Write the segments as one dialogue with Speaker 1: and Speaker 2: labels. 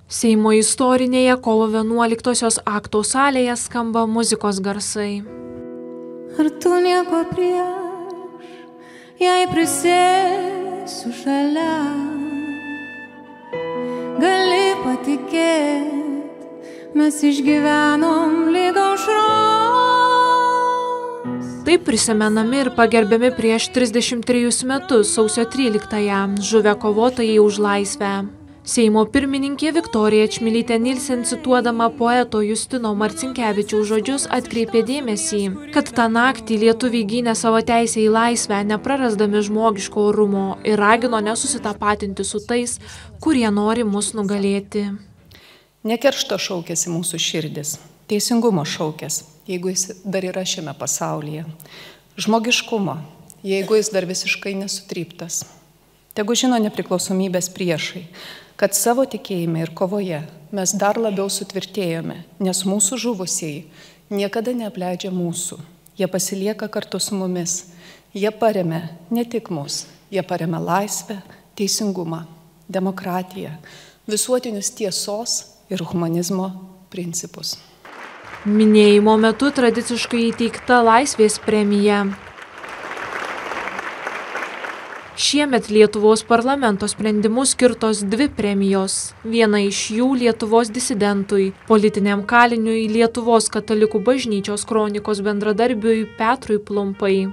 Speaker 1: Seimo istorinėje kovo 11-osios akto salėje skamba muzikos garsai.
Speaker 2: Ar tu nieko prieš, jei prisėsiu šalia, gali patikėt, mes išgyvenom lyg aušros.
Speaker 1: Taip prisimenami ir pagerbiami prieš 33 metus sausio 13-ąją žuvę kovotojai už laisvę. Seimo pirmininkė Viktorija Čmilytė Nilsen, cituodama poeto Justino Marcinkevičiaus žodžius, atkreipė dėmesį, kad tą naktį lietuviai gynė savo teisę į laisvę, neprarasdami žmogiško orumo, ir ragino nesusitapatinti su tais, kurie nori mus nugalėti.
Speaker 3: Nekeršto šaukėsi mūsų širdis, teisingumo šaukės, jeigu jis dar yra šiame pasaulyje, žmogiškumo, jeigu jis dar visiškai nesutryptas. Tegu žino nepriklausomybės priešai, kad savo tikėjime ir kovoje mes dar labiau sutvirtėjome, nes mūsų žuvusieji niekada neapleidžia mūsų. Jie pasilieka kartu su mumis. Jie paremia ne tik mus, jie paremia laisvę, teisingumą, demokratiją, visuotinius tiesos ir humanizmo principus.
Speaker 1: Minėjimo metu tradiciškai įteikta Laisvės premija. Šiemet Lietuvos parlamento sprendimu skirtos 2 premijos. Viena iš jų Lietuvos disidentui, politiniam kaliniui, Lietuvos katalikų bažnyčios kronikos bendradarbiui Petrui Plumpai.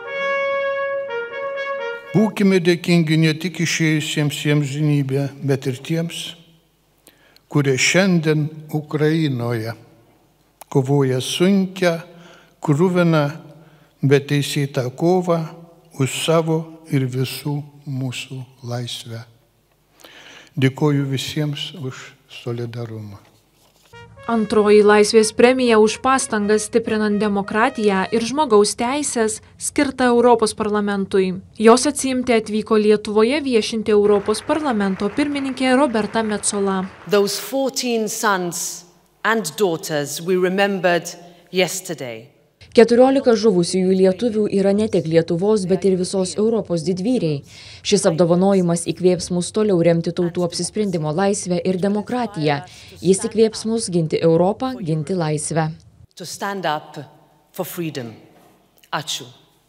Speaker 4: Būkime dėkingi ne tik išėjusiems į amžinybę, bet ir tiems, kurie šiandien Ukrainoje kovoja sunkią, kruviną, bet teisėtą kovą už savo ir visų mūsų laisvę. Dėkoju visiems už solidarumą.
Speaker 1: Antroji Laisvės premija už pastangas stiprinant demokratiją ir žmogaus teisės skirta Europos parlamentui. Jos atsiimti atvyko Lietuvoje viešinti Europos parlamento pirmininkė Roberta Metsola.
Speaker 5: Those 14 sons and daughters we remembered yesterday.
Speaker 6: 14 žuvusiųjų lietuvių yra ne tik Lietuvos, bet ir visos Europos didvyriai. Šis apdovanojimas įkvėps mus toliau remti tautų apsisprendimo laisvę ir demokratiją. Jis įkvėps mus ginti Europą, ginti laisvę.
Speaker 5: To stand up for freedom. Ačiū.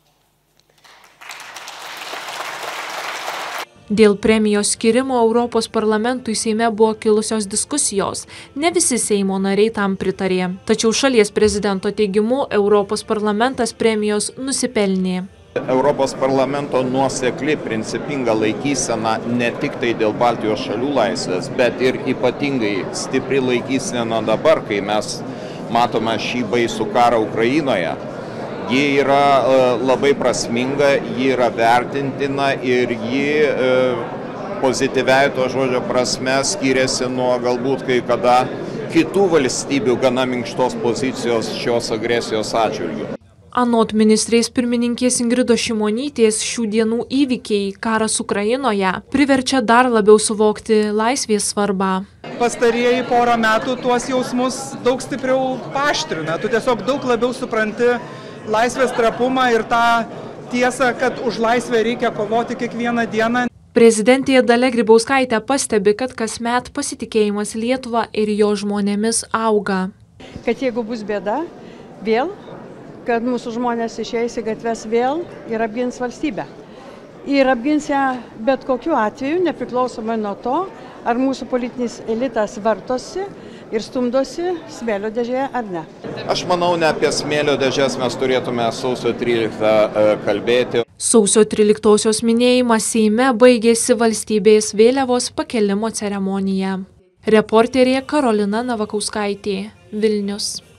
Speaker 1: Dėl premijos skirimo Europos parlamentui Seime buvo kilusios diskusijos. Ne visi Seimo nariai tam pritarė. Tačiau šalies prezidento teigimu Europos parlamentas premijos nusipelnė.
Speaker 7: Europos parlamento nuosekli, principinga laikysena ne tik tai dėl Baltijos šalių laisvės, bet ir ypatingai stipri laikysena dabar, kai mes matome šį baisų karą Ukrainoje. Ji yra labai prasminga, ji yra vertintina ir ji pozityviai to žodžio prasme skiriasi nuo galbūt kai kada kitų valstybių gana minkštos pozicijos šios agresijos atžvilgiu.
Speaker 1: Anot ministrės pirmininkės Ingridos Šimonytės, šių dienų įvykiai, karas Ukrainoje, priverčia dar labiau suvokti laisvės svarbą.
Speaker 8: Pastarieji porą metų tuos jausmus daug stipriau paaštrina. Tu tiesiog daug labiau supranti laisvės trapumą ir tą tiesą, kad už laisvę reikia kovoti kiekvieną dieną.
Speaker 1: Prezidentė Dalia Grybauskaitė pastebi, kad kasmet pasitikėjimas Lietuva ir jo žmonėmis auga.
Speaker 9: Kad jeigu bus bėda, vėl, kad mūsų žmonės išeis į gatves vėl ir apgins valstybę. Ir apgins ją bet kokiu atveju, nepriklausomai nuo to, ar mūsų politinis elitas vartosi ir stumdosi smėlio dėžėje ar ne.
Speaker 7: Aš manau, ne apie smėlio dėžės mes turėtume sausio 13 kalbėti.
Speaker 1: Sausio 13-osios minėjimas Seime baigėsi valstybės vėliavos pakėlimo ceremonija. Reporterė Karolina Navakauskaitė, Vilnius.